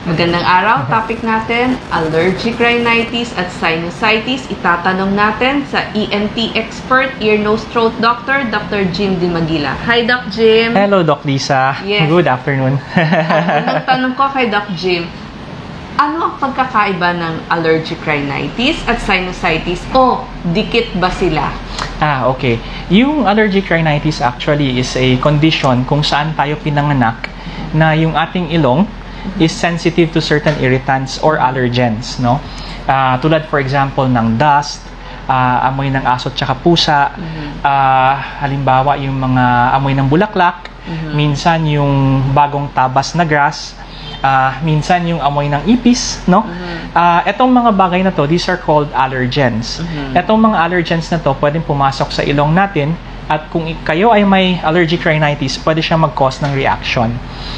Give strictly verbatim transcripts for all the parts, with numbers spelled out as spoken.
Magandang araw. Topic natin, allergic rhinitis at sinusitis. Itatanong natin sa E N T expert, ear, nose, throat doctor, Doctor Jim Dimagila. Hi, Doc Jim. Hello, Doc Lisa. Yes. Good afternoon. Ang tanong ko kay Doc Jim, ano ang pagkakaiba ng allergic rhinitis at sinusitis o dikit ba sila? Ah, okay. Yung allergic rhinitis actually is a condition kung saan tayo pinanganak na yung ating ilong is sensitive to certain irritants or allergens, no? Uh, tulad for example ng dust, uh, amoy ng aso at saka pusa, mm-hmm. uh, halimbawa yung mga amoy ng bulaklak, mm-hmm. minsan yung bagong tabas na grass, uh, minsan yung amoy ng ipis, no? Mm-hmm. uh, etong mga bagay na to, these are called allergens. Mm-hmm. Etong mga allergens na to, pwedeng pumasok sa ilong natin at kung kayo ay may allergic rhinitis, pwede siyang mag-cause ng reaction.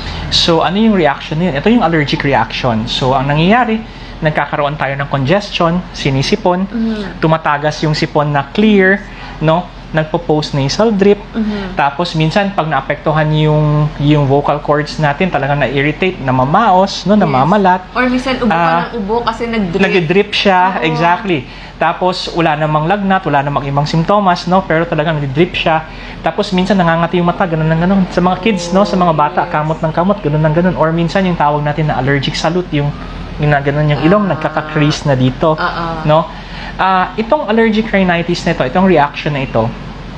So, ano yung reaction yun? Ito yung allergic reaction. So, ang nangyayari, nagkakaroon tayo ng congestion, sinisipon, mm-hmm. tumatagas yung sipon na clear, no? Nagpo-post nasal drip. Mm-hmm. Tapos, minsan, pag naapektuhan yung, yung vocal cords natin, talagang na-irritate, namamaos, no? Namamalat. Yes. Or minsan, ubo uh, ka ng ubo kasi nag-drip. Nag-drip siya, oh. exactly. Tapos, wala namang lagnat, wala namang ibang simptomas, no? Pero talagang nag-drip siya. Tapos, minsan nangangati yung mata, ganun ng ganun. Sa mga kids, no? Sa mga bata, kamot ng kamot, ganun ng ganun. Or minsan, yung tawag natin na allergic salute, yung, yung ganun yung ilong, uh, nagkaka-crease na dito, uh-uh. no? Uh, itong allergic rhinitis na ito, itong reaction na ito,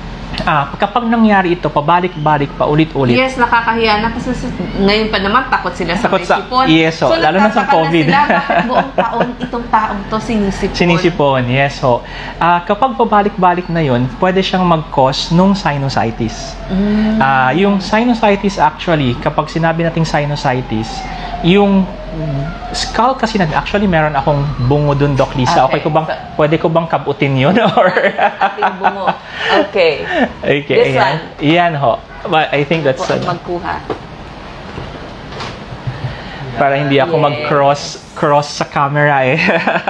Ah, kapag nangyari ito, pabalik-balik, paulit-ulit. Yes, nakakahiya na kasi ngayon pa naman takot sila sa takot may sipon. Yes, so, so lalo na sa COVID. Na sila, bakit buong taon itong taong to sinisipon? Sinisipon, yes. So, ah, kapag pabalik-balik na yun, pwede siyang mag-cause nung sinusitis. Mm. Ah, yung sinusitis actually, kapag sinabi nating sinusitis, yung skull kasi nag actually meron akong bungo dun, Doc Lisa. Okay, okay ko bang so, pwede ko bang kabutin yun or ating bungo. Okay. Okay. This Ayan. one. Iyan ho. But I think that's uh, magkuha. Para hindi ako yes. mag-cross cross sa camera eh.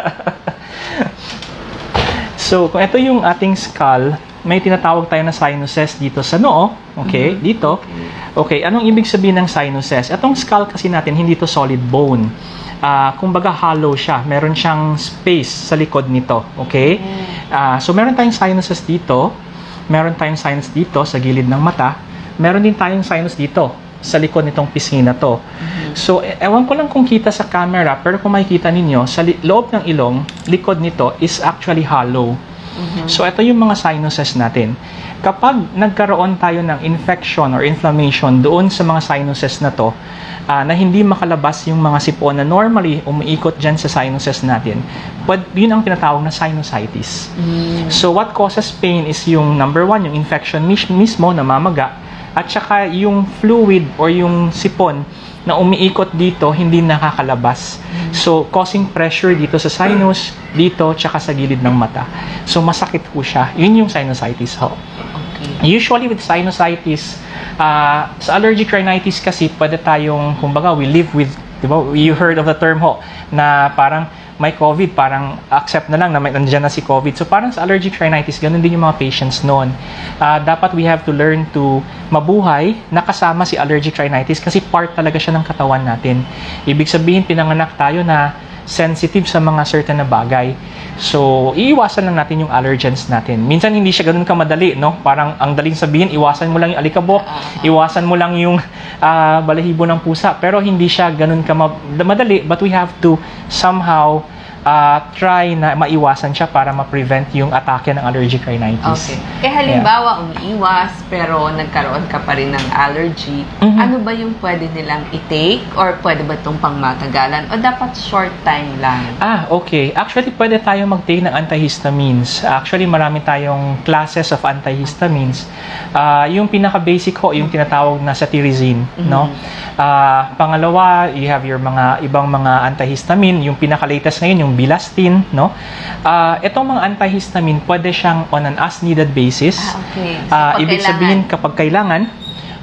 So, kung ito yung ating skull, may tinatawag tayo na sinuses dito sa noo. Okay, mm-hmm. dito. Okay, anong ibig sabihin ng sinuses? Itong skull kasi natin, hindi to solid bone. Uh, kumbaga hollow siya. Meron siyang space sa likod nito. Okay? Uh, so, meron tayong sinuses dito. Meron tayong sinus dito sa gilid ng mata. Meron din tayong sinus dito sa likod nitong pisngi na to. Mm-hmm. So, e ewan ko lang kung kita sa camera, pero kung makikita ninyo, sa loob ng ilong, likod nito is actually hollow. Mm-hmm. So, ito yung mga sinuses natin. Kapag nagkaroon tayo ng infection or inflammation doon sa mga sinuses na to, uh, na hindi makalabas yung mga sipon na normally umiikot dyan sa sinuses natin, but yun ang tinatawag na sinusitis. Mm. So, what causes pain is yung number one, yung infection mis mismo, namamaga, at saka yung fluid or yung sipon na umiikot dito, hindi nakakalabas. Mm. So, causing pressure dito sa sinus, dito, tsaka sa gilid ng mata. So, masakit po siya. Yun yung sinusitis ho. Okay. Usually with sinusitis, uh, sa allergic rhinitis kasi, pwede tayong, kumbaga, we live with, di ba, you heard of the term ho, na parang may COVID, parang accept na lang na may, nandiyan na si COVID. So, parang sa allergic rhinitis, ganun din yung mga patients noon. Uh, dapat we have to learn to mabuhay na kasama si allergic rhinitis kasi part talaga siya ng katawan natin. Ibig sabihin, pinanganak tayo na sensitive sa mga certain na bagay. So, iiwasan lang natin yung allergens natin. Minsan, hindi siya ganun kamadali, no? Parang, ang daling sabihin, iwasan mo lang yung alikabok, iwasan mo lang yung uh, balahibo ng pusa. Pero, hindi siya ganun kamadali. But we have to somehow uh, try na maiwasan siya para ma-prevent yung atake ng allergic rhinitis. Okay. Eh, halimbawa, yeah. umiiwas, pero nagkaroon ka pa rin ng allergy, mm-hmm. ano ba yung pwede nilang i-take? Or pwede ba itong pangmatagalan? O dapat short time lang? Ah, okay. Actually, pwede tayo mag-take ng antihistamines. Actually, marami tayong classes of antihistamines. Uh, yung pinaka-basic ho, yung tinatawag na cetirizine, mm-hmm. no? Uh, pangalawa, you have your mga ibang mga antihistamine. Yung pinaka-latest ngayon, yung Bilastine, no? Uh, itong mga antihistamine, pwede siyang on an as-needed basis. Ah, okay. So, uh, ibig sabihin, kapag kailangan,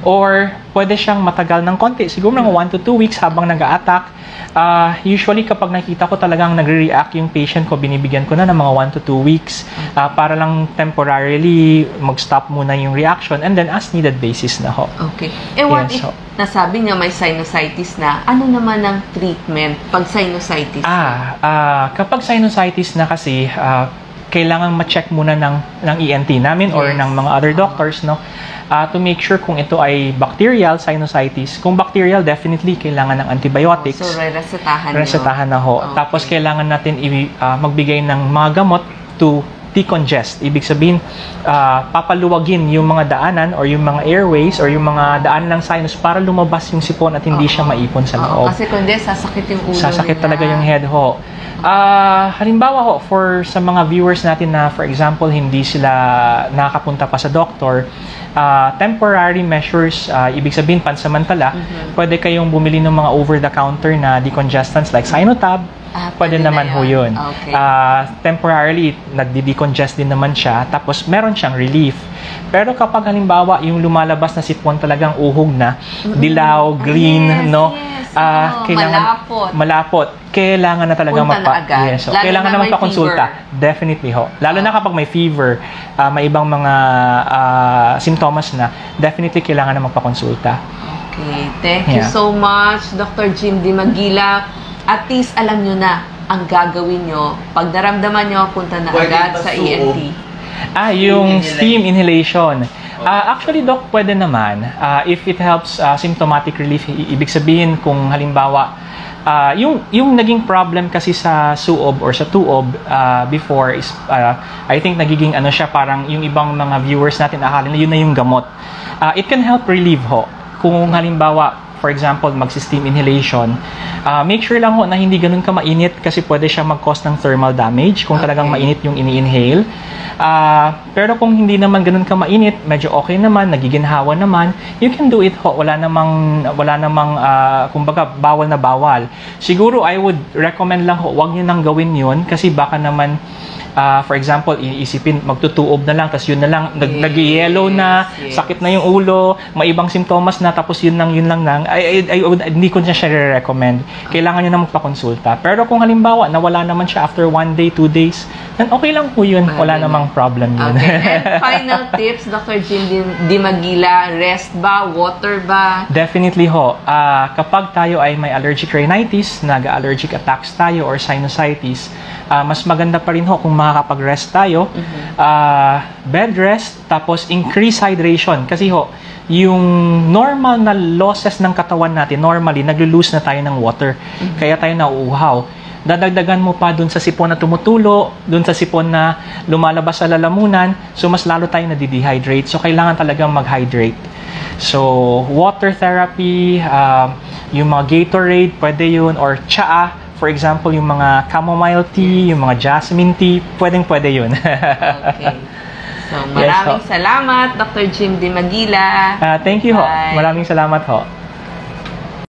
or pwede siyang matagal ng konti, siguro mga one to two weeks habang nag-a-attack. Uh, usually kapag nakita ko talagang nagre-react yung patient ko, binibigyan ko na ng mga one to two weeks uh, para lang temporarily mag-stop muna yung reaction, and then as needed basis na ho. Okay. Eh what Yes, if ho. nasabi niya may sinusitis na, ano naman ang treatment pag sinusitis? Ah, uh, kapag sinusitis na kasi, uh, kailangan ma-check muna ng, ng E N T namin or Yes. ng mga other doctors, no? Uh, to make sure kung ito ay bacterial sinusitis. Kung bacterial, definitely kailangan ng antibiotics. So, resetahan niyo. Resetahan na ho. Okay. Tapos kailangan natin i- uh, magbigay ng mga gamot to decongest. Ibig sabihin, uh, papaluwagin yung mga daanan or yung mga airways or yung mga daanan ng sinus para lumabas yung sipon at hindi Oo. siya maipon sa Oo, loob. kasi kundi sasakit yung ulo Sasakit nila. talaga yung head ho. Ah, halimbawa ho, for sa mga viewers natin na for example hindi sila nakakapunta pa sa doctor, ah, temporary measures, ah, ibig sabihin pansamantala, Mhm. pwede kayong bumili ng mga over-the-counter na decongestants like Sinotab. Ah, Pwede pwede na naman ho yun. yun. Okay. Ah, temporarily, nagdi-decongest din naman siya, tapos meron siyang relief. Pero kapag halimbawa, yung lumalabas na sipon talagang uhog na, dilaw, green, Yes, no? yes. Ah, Oo, malapot. Malapot. Kailangan na talaga Punta na magpa... agad. Yes, so, Lalo kailangan na na may magpakonsulta. Definitely ho. Lalo na kapag may fever, ah, may ibang mga ah, simptomas na, definitely kailangan na magpakonsulta. Okay, thank you Yeah. so much, Doctor Jim Di Magila. At least alam nyo na ang gagawin nyo. Pag naramdaman nyo, punta na Pwede agad ba sa suog? E N T. Ah, yung Inhalation. steam inhalation. Ah, actually, Doc, pwede naman. Ah, if it helps ah, symptomatic relief, i- ibig sabihin kung halimbawa, ah, yung, yung naging problem kasi sa suob or sa tuob ah, before is, ah, I think nagiging ano siya, parang yung ibang mga viewers natin akala na yun na yung gamot. Ah, it can help relieve ho. Kung halimbawa, for example, mag-steam inhalation, ah, make sure lang ho na hindi ganun ka mainit kasi pwede siya mag-cause ng thermal damage kung talagang Okay. mainit yung ini-inhale. Ah, pero kung hindi naman ganun ka mainit, medyo okay naman, nagiginhawa naman, you can do it ho. Wala namang, wala namang, ah, kumbaga, bawal na bawal. Siguro, I would recommend lang ho, wag nyo nang gawin yun kasi baka naman, ah, for example, iisipin, magtutuob na lang, tapos yun na lang, nag, Yes, nag-yellow na, yes. sakit na yung ulo, may ibang simptomas na, tapos yun lang, yun lang lang. I, I, I would, hindi ko na siya recommend. Kailangan nyo na magpakonsulta. Pero kung halimbawa, nawala naman siya after one day, two days, then okay lang po yun. Wala Pwede namang problem yun. Okay. And final tips, Doctor Jim Di, Di Magila, rest ba, water ba? Definitely ho. Ah, kapag tayo ay may allergic rhinitis, nag-allergic attacks tayo or sinusitis, ah, mas maganda pa rin ho kung makakapag-rest tayo. Ah, bed rest, tapos increase hydration. Kasi ho, yung normal na losses ng katawan natin, normally, naglo-lose na tayo ng water. Kaya tayo nauuhaw. Dadagdagan mo pa dun sa sipon na tumutulo, dun sa sipon na lumalabas sa lalamunan, so mas lalo tayo nadidehydrate. So, kailangan talagang mag-hydrate. So, water therapy, um, yung mga Gatorade, pwede yun, or tsaa, for example, yung mga chamomile tea, yung mga jasmine tea, pwedeng-pwede yun. Okay. So, Yes, maraming ho. salamat, Doctor Jim Di Magila. Ah, thank you ho. Bye. Maraming salamat ho.